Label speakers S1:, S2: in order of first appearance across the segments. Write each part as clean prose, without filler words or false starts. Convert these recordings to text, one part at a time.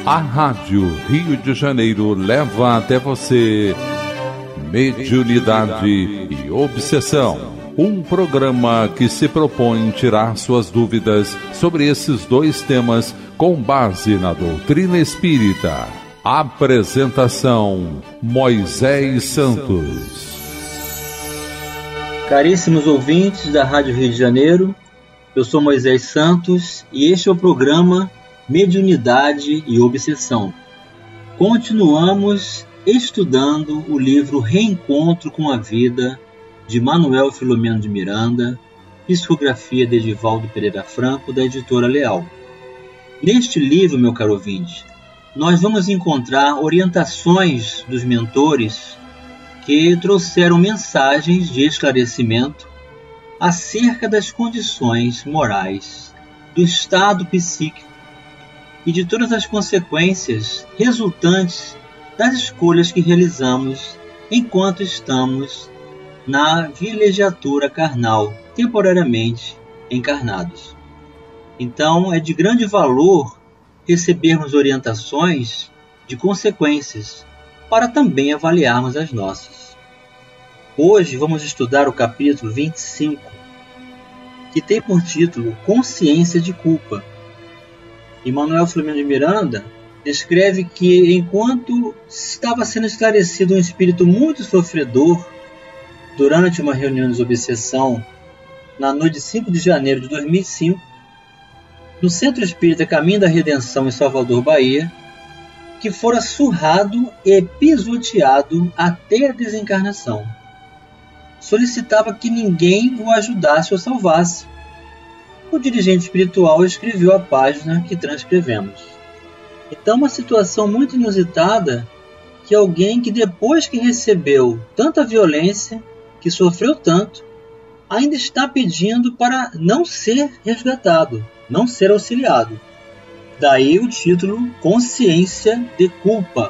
S1: A Rádio Rio de Janeiro leva até você Mediunidade e Obsessão, um programa que se propõe tirar suas dúvidas sobre esses dois temas com base na doutrina espírita. Apresentação: Moisés Santos.
S2: Caríssimos ouvintes da Rádio Rio de Janeiro, eu sou Moisés Santos e este é o programa Mediunidade e Obsessão. Continuamos estudando o livro Reencontro com a Vida, de Manuel Filomeno de Miranda, psicografia de Edivaldo Pereira Franco, da editora Leal. Neste livro, meu caro ouvinte, nós vamos encontrar orientações dos mentores que trouxeram mensagens de esclarecimento acerca das condições morais, do estado psíquico e de todas as consequências resultantes das escolhas que realizamos enquanto estamos na vilegiatura carnal, temporariamente encarnados. Então, é de grande valor recebermos orientações de consequências para também avaliarmos as nossas. Hoje vamos estudar o capítulo 25, que tem por título Consciência de Culpa. E Manuel Filomeno de Miranda descreve que, enquanto estava sendo esclarecido um espírito muito sofredor durante uma reunião de obsessão na noite de 5 de janeiro de 2005, no Centro Espírita Caminho da Redenção em Salvador, Bahia, que fora surrado e pisoteado até a desencarnação. Solicitava que ninguém o ajudasse ou salvasse. O dirigente espiritual escreveu a página que transcrevemos. Então, uma situação muito inusitada, que alguém que depois que recebeu tanta violência, que sofreu tanto, ainda está pedindo para não ser resgatado, não ser auxiliado. Daí o título Consciência de Culpa.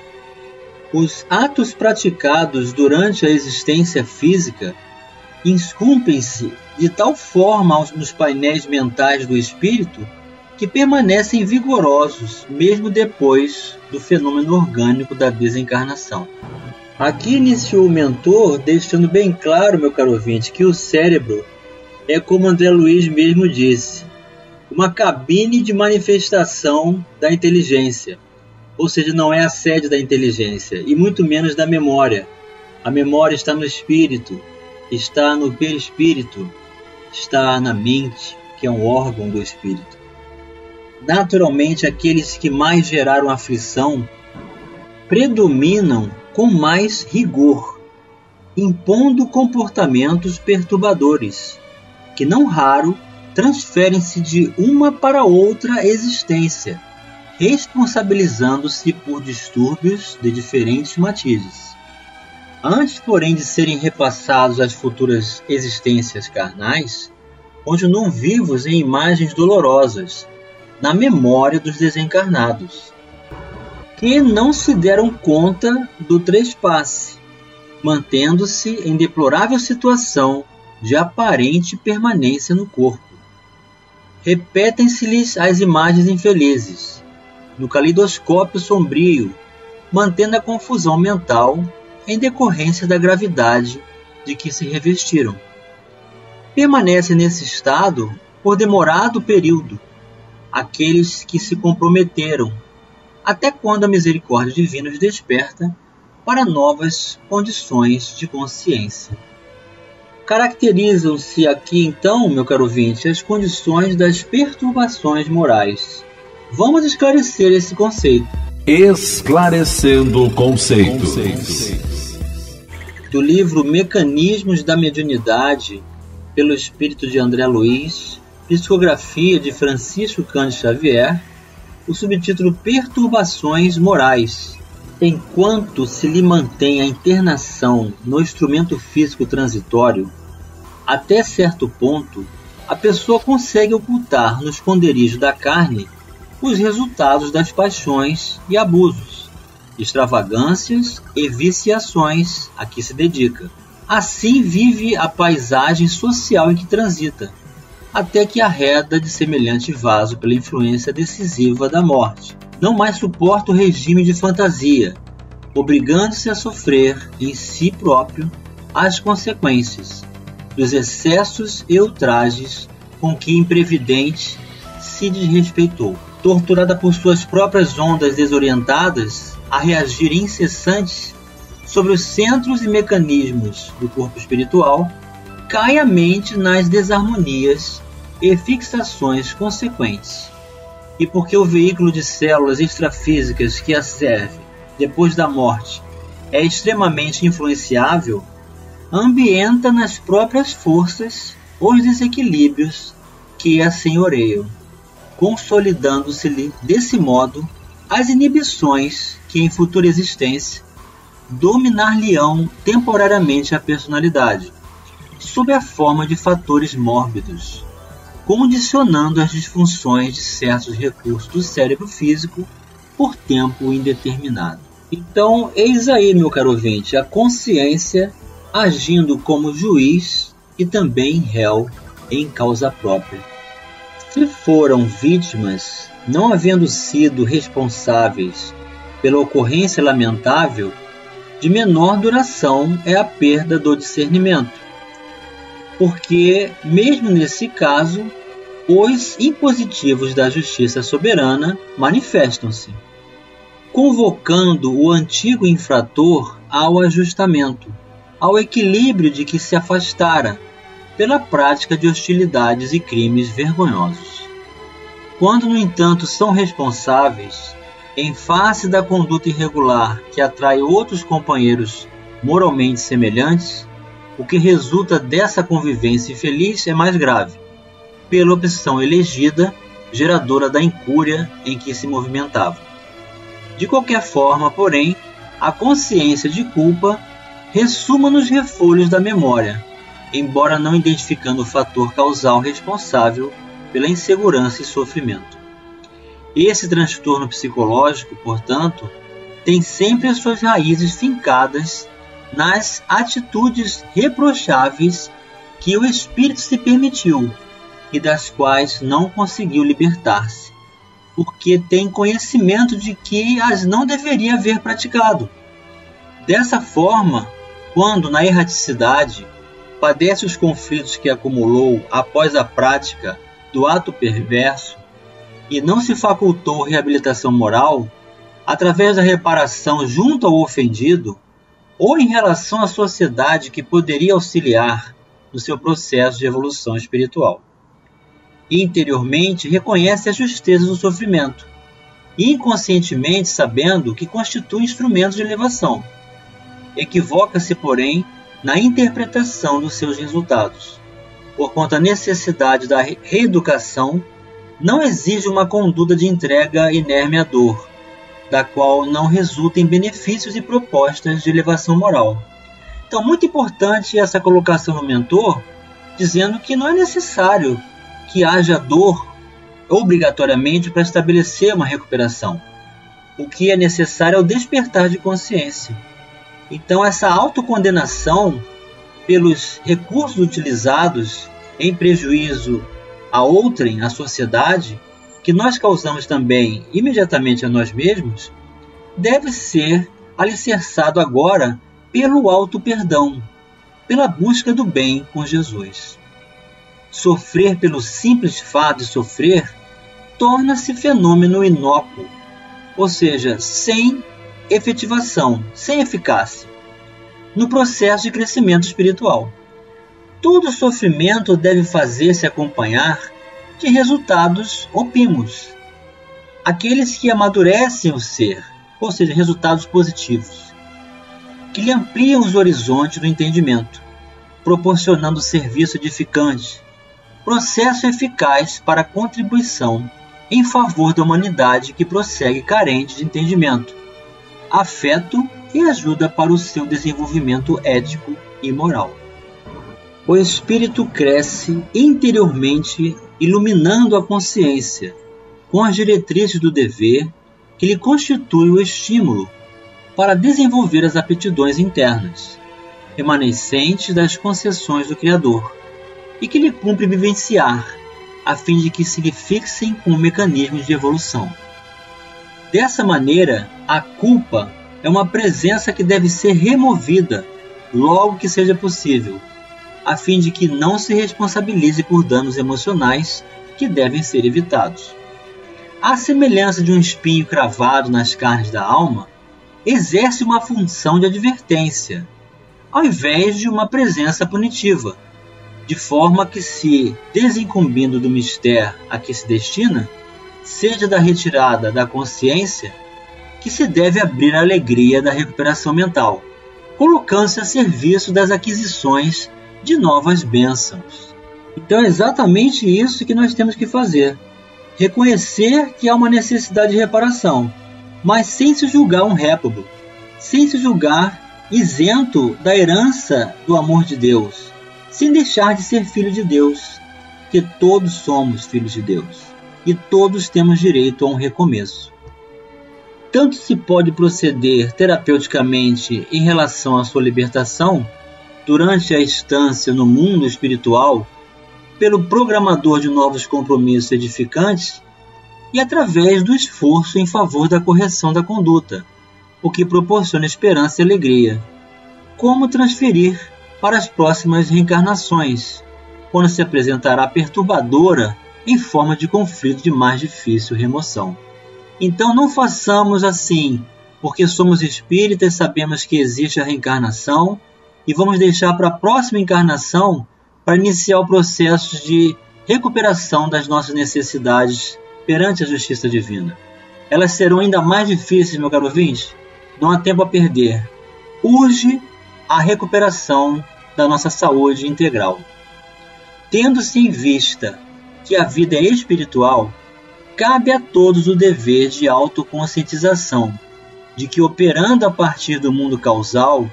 S2: Os atos praticados durante a existência física esculpem-se de tal forma nos painéis mentais do espírito que permanecem vigorosos mesmo depois do fenômeno orgânico da desencarnação. Aqui iniciou o mentor deixando bem claro, meu caro ouvinte, que o cérebro é, como André Luiz mesmo disse, uma cabine de manifestação da inteligência, ou seja, não é a sede da inteligência e muito menos da memória. A memória está no espírito, está no perispírito, está na mente, que é um órgão do espírito. Naturalmente, aqueles que mais geraram aflição predominam com mais rigor, impondo comportamentos perturbadores, que não raro transferem-se de uma para outra existência, responsabilizando-se por distúrbios de diferentes matizes. Antes, porém, de serem repassados às futuras existências carnais, continuam vivos em imagens dolorosas, na memória dos desencarnados, que não se deram conta do trespasse, mantendo-se em deplorável situação de aparente permanência no corpo. Repetem-se-lhes as imagens infelizes, no caleidoscópio sombrio, mantendo a confusão mental em decorrência da gravidade de que se revestiram. Permanecem nesse estado por demorado período aqueles que se comprometeram, até quando a misericórdia divina os desperta para novas condições de consciência. Caracterizam-se aqui então, meu caro ouvinte, as condições das perturbações morais. Vamos esclarecer esse conceito.
S1: Esclarecendo conceitos.
S2: Do livro Mecanismos da Mediunidade, pelo espírito de André Luiz, psicografia de Francisco Cândido Xavier, o subtítulo Perturbações Morais. Enquanto se lhe mantém a internação no instrumento físico transitório, até certo ponto, a pessoa consegue ocultar no esconderijo da carne os resultados das paixões e abusos, extravagâncias e viciações a que se dedica. Assim vive a paisagem social em que transita, até que arreda de semelhante vaso pela influência decisiva da morte. Não mais suporta o regime de fantasia, obrigando-se a sofrer em si próprio as consequências dos excessos e ultrajes com que imprevidente se desrespeitou. Torturada por suas próprias ondas desorientadas a reagir incessantes sobre os centros e mecanismos do corpo espiritual, cai a mente nas desarmonias e fixações consequentes. E porque o veículo de células extrafísicas que a serve depois da morte é extremamente influenciável, ambienta nas próprias forças os desequilíbrios que a senhoreiam, consolidando-se-lhe desse modo as inibições que em futura existência dominar-lhe-ão temporariamente a personalidade, sob a forma de fatores mórbidos, condicionando as disfunções de certos recursos do cérebro físico por tempo indeterminado. Então, eis aí, meu caro ouvinte, a consciência agindo como juiz e também réu em causa própria. Se foram vítimas, não havendo sido responsáveis pela ocorrência lamentável, de menor duração é a perda do discernimento, porque, mesmo nesse caso, os impositivos da justiça soberana manifestam-se, convocando o antigo infrator ao ajustamento, ao equilíbrio de que se afastara pela prática de hostilidades e crimes vergonhosos. Quando, no entanto, são responsáveis, em face da conduta irregular que atrai outros companheiros moralmente semelhantes, o que resulta dessa convivência infeliz é mais grave, pela opção elegida, geradora da incúria em que se movimentava. De qualquer forma, porém, a consciência de culpa ressuma nos refolhos da memória, embora não identificando o fator causal responsável pela insegurança e sofrimento. Esse transtorno psicológico, portanto, tem sempre as suas raízes fincadas nas atitudes reprocháveis que o espírito se permitiu e das quais não conseguiu libertar-se, porque tem conhecimento de que as não deveria haver praticado. Dessa forma, quando na erraticidade padece os conflitos que acumulou após a prática do ato perverso e não se facultou reabilitação moral, através da reparação junto ao ofendido, ou em relação à sociedade que poderia auxiliar no seu processo de evolução espiritual. Interiormente reconhece a justeza do sofrimento, inconscientemente sabendo que constitui instrumento de elevação. Equivoca-se, porém, na interpretação dos seus resultados, porquanto a necessidade da reeducação não exige uma conduta de entrega inerme à dor, da qual não resultem benefícios e propostas de elevação moral. Então, muito importante essa colocação no mentor, dizendo que não é necessário que haja dor obrigatoriamente para estabelecer uma recuperação. O que é necessário é o despertar de consciência. Então, essa autocondenação pelos recursos utilizados em prejuízo a outrem, à sociedade, que nós causamos também imediatamente a nós mesmos, deve ser alicerçado agora pelo auto-perdão, pela busca do bem com Jesus. Sofrer pelo simples fato de sofrer torna-se fenômeno inócuo, ou seja, sem efetivação, sem eficácia, no processo de crescimento espiritual. Todo sofrimento deve fazer-se acompanhar de resultados opimos, aqueles que amadurecem o ser, ou seja, resultados positivos, que lhe ampliam os horizontes do entendimento, proporcionando serviço edificante, processo eficaz para a contribuição em favor da humanidade que prossegue carente de entendimento, afeto e ajuda para o seu desenvolvimento ético e moral. O espírito cresce interiormente, iluminando a consciência com as diretrizes do dever que lhe constitui o estímulo para desenvolver as aptidões internas, remanescentes das concessões do Criador, e que lhe cumpre vivenciar a fim de que se fixem com mecanismos de evolução. Dessa maneira, a culpa é uma presença que deve ser removida logo que seja possível, a fim de que não se responsabilize por danos emocionais que devem ser evitados. À semelhança de um espinho cravado nas carnes da alma, exerce uma função de advertência, ao invés de uma presença punitiva, de forma que, se desincumbindo do mistério a que se destina, seja da retirada da consciência que se deve abrir a alegria da recuperação mental, colocando-se a serviço das aquisições de novas bênçãos. Então é exatamente isso que nós temos que fazer. Reconhecer que há uma necessidade de reparação, mas sem se julgar um réprobo, sem se julgar isento da herança do amor de Deus, sem deixar de ser filho de Deus, que todos somos filhos de Deus e todos temos direito a um recomeço. Tanto se pode proceder terapeuticamente em relação à sua libertação, durante a estância no mundo espiritual, pelo programador de novos compromissos edificantes e através do esforço em favor da correção da conduta, o que proporciona esperança e alegria. Como transferir para as próximas reencarnações, quando se apresentará perturbadora em forma de conflito de mais difícil remoção. Então não façamos assim, porque somos espíritas e sabemos que existe a reencarnação, e vamos deixar para a próxima encarnação para iniciar o processo de recuperação das nossas necessidades perante a justiça divina. Elas serão ainda mais difíceis, meu caro ouvinte. Não há tempo a perder. Urge a recuperação da nossa saúde integral. Tendo-se em vista que a vida é espiritual, cabe a todos o dever de autoconscientização, de que, operando a partir do mundo causal,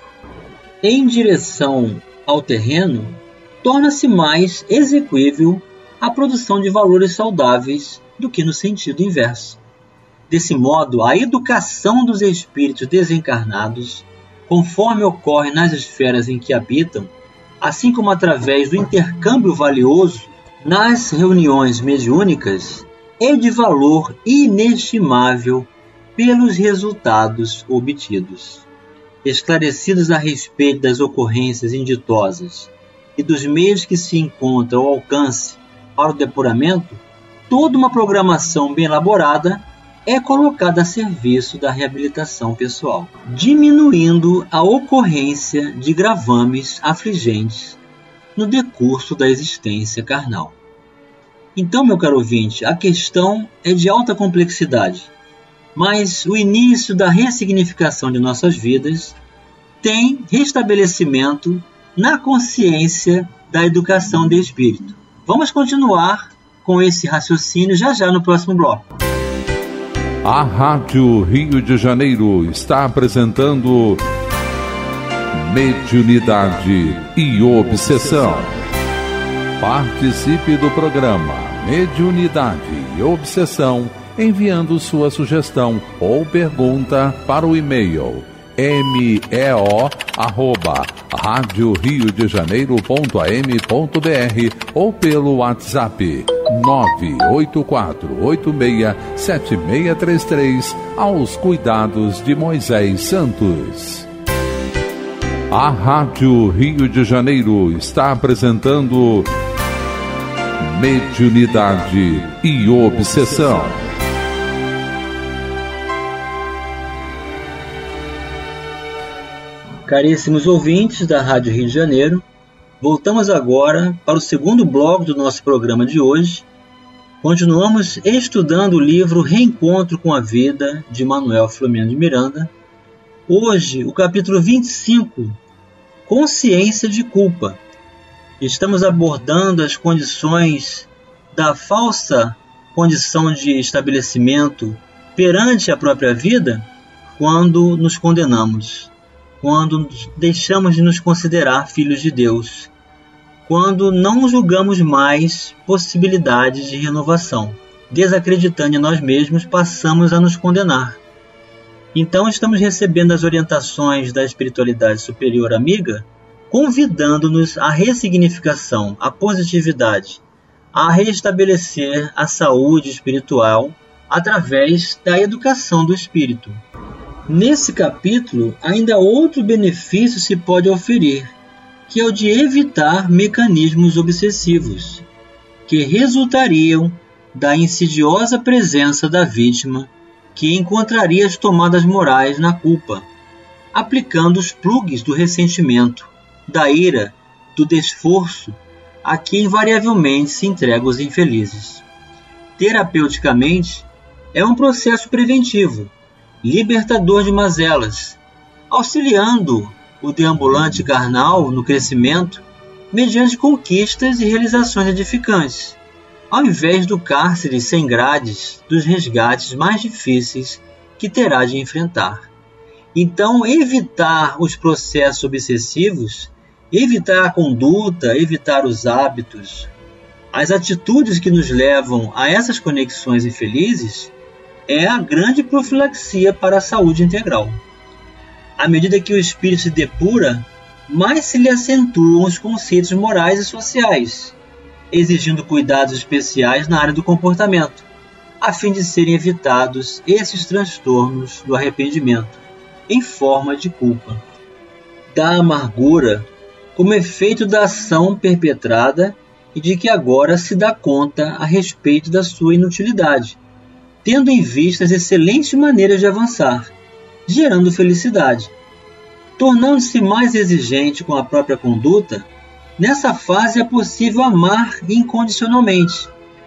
S2: em direção ao terreno, torna-se mais exequível a produção de valores saudáveis do que no sentido inverso. Desse modo, a educação dos espíritos desencarnados, conforme ocorre nas esferas em que habitam, assim como através do intercâmbio valioso nas reuniões mediúnicas, é de valor inestimável pelos resultados obtidos. Esclarecidos a respeito das ocorrências inditosas e dos meios que se encontram ao alcance para o depuramento, toda uma programação bem elaborada é colocada a serviço da reabilitação pessoal, diminuindo a ocorrência de gravames afligentes no decurso da existência carnal. Então, meu caro ouvinte, a questão é de alta complexidade, mas o início da ressignificação de nossas vidas tem restabelecimento na consciência da educação de espírito. Vamos continuar com esse raciocínio já no próximo bloco.
S1: A Rádio Rio de Janeiro está apresentando Mediunidade e Obsessão. Participe do programa Mediunidade e Obsessão enviando sua sugestão ou pergunta para o e-mail meo@radioriodejaneiro.am.br ou pelo WhatsApp 984867633 aos cuidados de Moisés Santos. A Rádio Rio de Janeiro está apresentando Mediunidade e Obsessão.
S2: Caríssimos ouvintes da Rádio Rio de Janeiro, voltamos agora para o segundo bloco do nosso programa de hoje. Continuamos estudando o livro Reencontro com a Vida, de Manuel Filomeno de Miranda. Hoje, o capítulo 25, Consciência de Culpa. Estamos abordando as condições da falsa condição de estabelecimento perante a própria vida quando nos condenamos, quando deixamos de nos considerar filhos de Deus, quando não julgamos mais possibilidades de renovação. Desacreditando em nós mesmos, passamos a nos condenar. Então estamos recebendo as orientações da espiritualidade superior amiga, convidando-nos à ressignificação, à positividade, a restabelecer a saúde espiritual através da educação do espírito. Nesse capítulo, ainda outro benefício se pode oferir, que é o de evitar mecanismos obsessivos, que resultariam da insidiosa presença da vítima, que encontraria as tomadas morais na culpa, aplicando os plugs do ressentimento, da ira, do desforço, a que invariavelmente se entregam os infelizes. Terapeuticamente, é um processo preventivo, libertador de mazelas, auxiliando o deambulante carnal no crescimento mediante conquistas e realizações edificantes, ao invés do cárcere sem grades dos resgates mais difíceis que terá de enfrentar. Então, evitar os processos obsessivos, evitar a conduta, evitar os hábitos, as atitudes que nos levam a essas conexões infelizes, é a grande profilaxia para a saúde integral. À medida que o espírito se depura, mais se lhe acentuam os conceitos morais e sociais, exigindo cuidados especiais na área do comportamento, a fim de serem evitados esses transtornos do arrependimento, em forma de culpa, da amargura, como efeito da ação perpetrada e de que agora se dá conta a respeito da sua inutilidade, tendo em vista as excelentes maneiras de avançar, gerando felicidade. Tornando-se mais exigente com a própria conduta, nessa fase é possível amar incondicionalmente,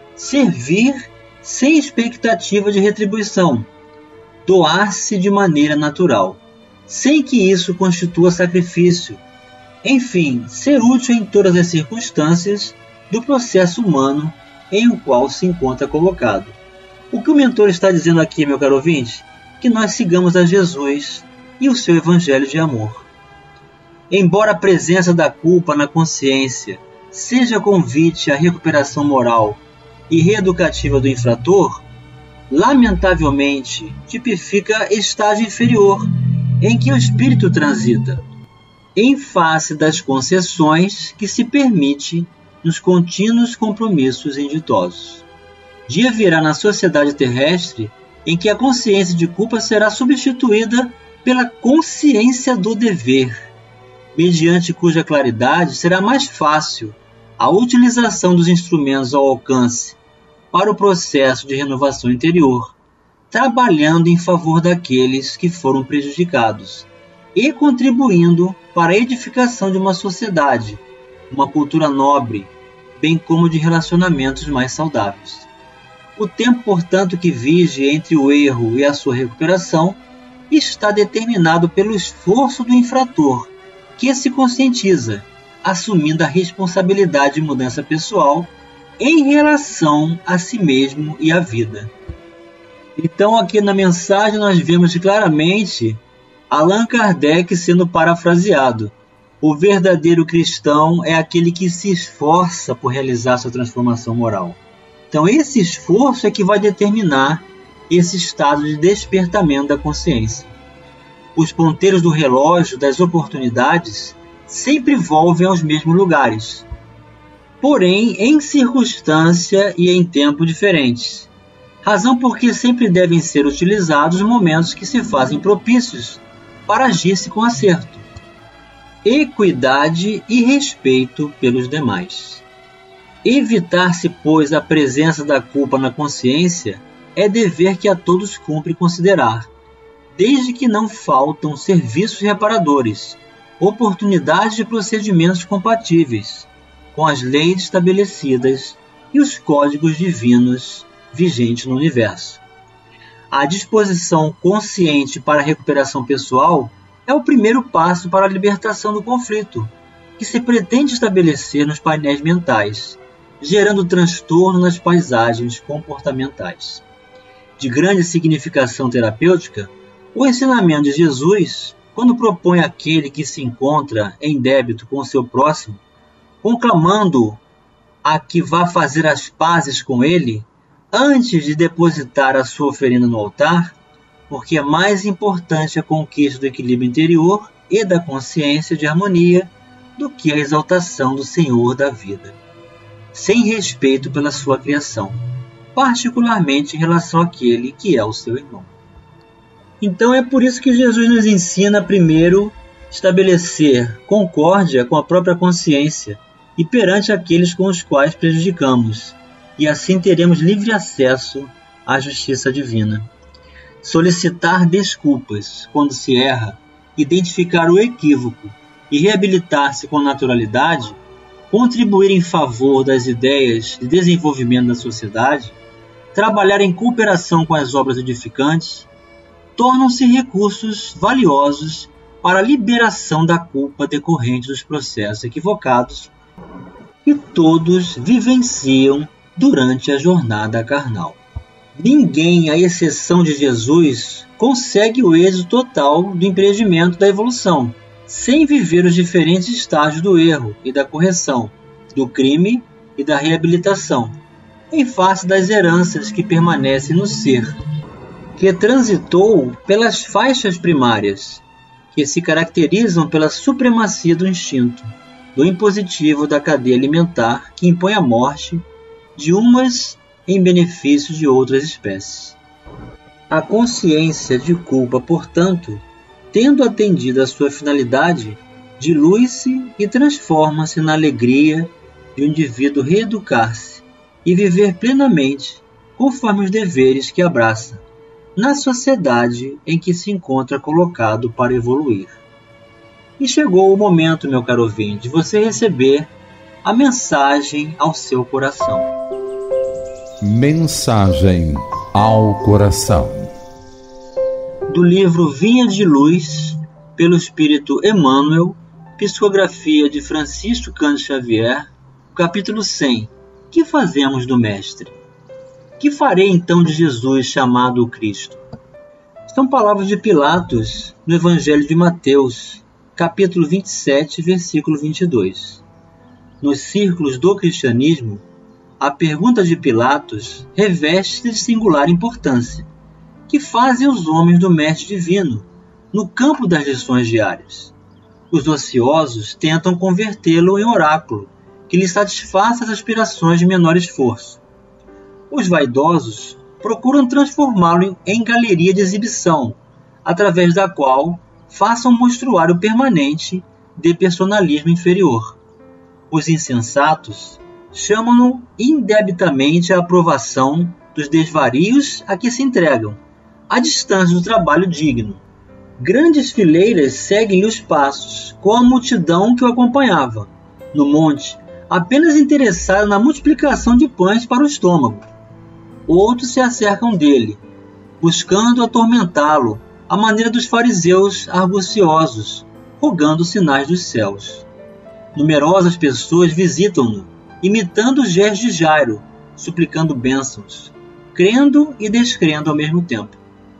S2: servir sem expectativa de retribuição, doar-se de maneira natural, sem que isso constitua sacrifício, enfim, ser útil em todas as circunstâncias do processo humano em o qual se encontra colocado. O que o mentor está dizendo aqui, meu caro ouvinte? Que nós sigamos a Jesus e o seu evangelho de amor. Embora a presença da culpa na consciência seja convite à recuperação moral e reeducativa do infrator, lamentavelmente tipifica estágio inferior em que o espírito transita, em face das concessões que se permite nos contínuos compromissos inditosos. Dia virá na sociedade terrestre em que a consciência de culpa será substituída pela consciência do dever, mediante cuja claridade será mais fácil a utilização dos instrumentos ao alcance para o processo de renovação interior, trabalhando em favor daqueles que foram prejudicados e contribuindo para a edificação de uma sociedade, uma cultura nobre, bem como de relacionamentos mais saudáveis. O tempo, portanto, que vige entre o erro e a sua recuperação está determinado pelo esforço do infrator, que se conscientiza, assumindo a responsabilidade de mudança pessoal em relação a si mesmo e à vida. Então, aqui na mensagem nós vemos claramente Allan Kardec sendo parafraseado. O verdadeiro cristão é aquele que se esforça por realizar sua transformação moral. Então, esse esforço é que vai determinar esse estado de despertamento da consciência. Os ponteiros do relógio das oportunidades sempre volvem aos mesmos lugares, porém em circunstância e em tempo diferentes, razão porque sempre devem ser utilizados os momentos que se fazem propícios para agir-se com acerto, equidade e respeito pelos demais. Evitar-se, pois, a presença da culpa na consciência é dever que a todos cumpre considerar, desde que não faltam serviços reparadores, oportunidades de procedimentos compatíveis com as leis estabelecidas e os códigos divinos vigentes no universo. A disposição consciente para a recuperação pessoal é o primeiro passo para a libertação do conflito, que se pretende estabelecer nos painéis mentais, gerando transtorno nas paisagens comportamentais. De grande significação terapêutica, o ensinamento de Jesus, quando propõe àquele que se encontra em débito com o seu próximo, conclamando a que vá fazer as pazes com ele, antes de depositar a sua oferenda no altar, porque é mais importante a conquista do equilíbrio interior e da consciência de harmonia do que a exaltação do Senhor da vida. sem respeito pela sua criação, particularmente em relação àquele que é o seu irmão. Então é por isso que Jesus nos ensina primeiro estabelecer concórdia com a própria consciência e perante aqueles com os quais prejudicamos, e assim teremos livre acesso à justiça divina. Solicitar desculpas quando se erra, identificar o equívoco e reabilitar-se com naturalidade, contribuir em favor das ideias de desenvolvimento da sociedade, trabalhar em cooperação com as obras edificantes, tornam-se recursos valiosos para a liberação da culpa decorrente dos processos equivocados que todos vivenciam durante a jornada carnal. Ninguém, à exceção de Jesus, consegue o êxito total do empreendimento da evolução, sem viver os diferentes estágios do erro e da correção, do crime e da reabilitação, em face das heranças que permanecem no ser, que transitou pelas faixas primárias, que se caracterizam pela supremacia do instinto, do impositivo da cadeia alimentar que impõe a morte de umas em benefício de outras espécies. A consciência de culpa, portanto, tendo atendido a sua finalidade, dilui-se e transforma-se na alegria de um indivíduo reeducar-se e viver plenamente conforme os deveres que abraça, na sociedade em que se encontra colocado para evoluir. E chegou o momento, meu caro ouvinte, de você receber a mensagem ao seu coração.
S1: Mensagem ao coração.
S2: Do livro Vinha de Luz, pelo Espírito Emmanuel, psicografia de Francisco Cândido Xavier, capítulo 100. Que fazemos do Mestre? Que farei então de Jesus chamado o Cristo? São palavras de Pilatos no Evangelho de Mateus, capítulo 27, versículo 22. Nos círculos do cristianismo, a pergunta de Pilatos reveste de singular importância. Que fazem os homens do Mestre Divino no campo das lições diárias? Os ociosos tentam convertê-lo em oráculo que lhe satisfaça as aspirações de menor esforço. Os vaidosos procuram transformá-lo em galeria de exibição, através da qual façam um mostruário permanente de personalismo inferior. Os insensatos chamam-no indebitamente à aprovação dos desvarios a que se entregam, à distância do trabalho digno. Grandes fileiras seguem-lhe os passos, com a multidão que o acompanhava, no monte, apenas interessada na multiplicação de pães para o estômago. Outros se acercam dele, buscando atormentá-lo, à maneira dos fariseus arguciosos, rogando sinais dos céus. Numerosas pessoas visitam-no, imitando os gestos de Jairo, suplicando bênçãos, crendo e descrendo ao mesmo tempo.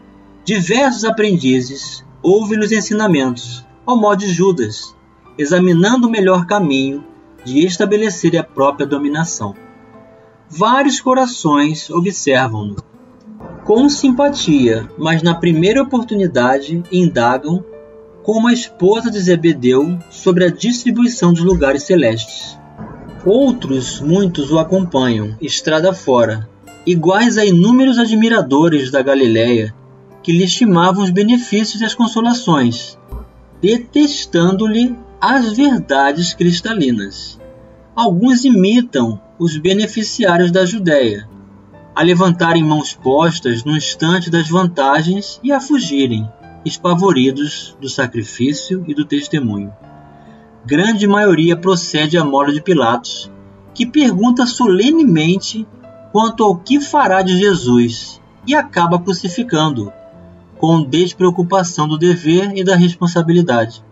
S2: Diversos aprendizes ouvem-lhe os ensinamentos, ao modo de Judas, examinando o melhor caminho de estabelecer a própria dominação. Vários corações observam-no com simpatia, mas na primeira oportunidade indagam como a esposa de Zebedeu sobre a distribuição dos lugares celestes. Outros, muitos o acompanham, estrada fora, iguais a inúmeros admiradores da Galileia, que lhe estimavam os benefícios e as consolações, detestando-lhe as verdades cristalinas. Alguns imitam os beneficiários da Judéia, a levantarem mãos postas no instante das vantagens e a fugirem, espavoridos do sacrifício e do testemunho. Grande maioria procede à mola de Pilatos, que pergunta solenemente quanto ao que fará de Jesus e acaba crucificando-o, com despreocupação do dever e da responsabilidade.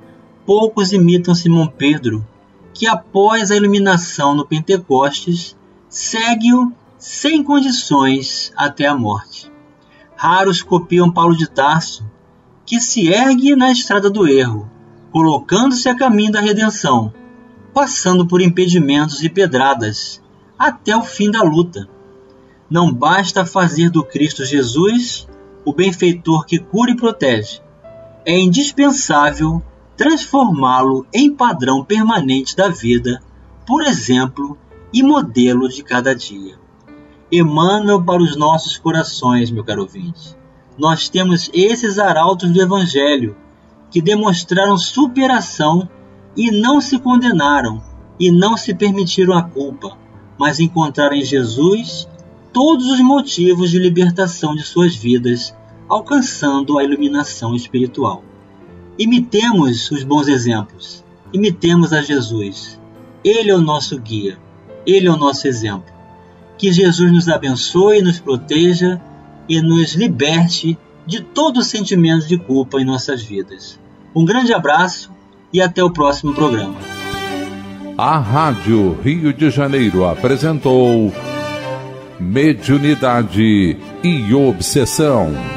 S2: Poucos imitam Simão Pedro, que após a iluminação no Pentecostes, segue-o sem condições até a morte. Raros copiam Paulo de Tarso, que se ergue na estrada do erro, colocando-se a caminho da redenção, passando por impedimentos e pedradas, até o fim da luta. Não basta fazer do Cristo Jesus o benfeitor que cura e protege. É indispensável transformá-lo em padrão permanente da vida, por exemplo, e modelo de cada dia. Emmanuel para os nossos corações, meu caro ouvinte. Nós temos esses arautos do Evangelho que demonstraram superação e não se condenaram e não se permitiram a culpa, mas encontraram em Jesus todos os motivos de libertação de suas vidas, alcançando a iluminação espiritual. Imitemos os bons exemplos, imitemos a Jesus. Ele é o nosso guia, Ele é o nosso exemplo. Que Jesus nos abençoe, nos proteja e nos liberte de todo sentimento de culpa em nossas vidas. Um grande abraço e até o próximo programa.
S1: A Rádio Rio de Janeiro apresentou Mediunidade e Obsessão.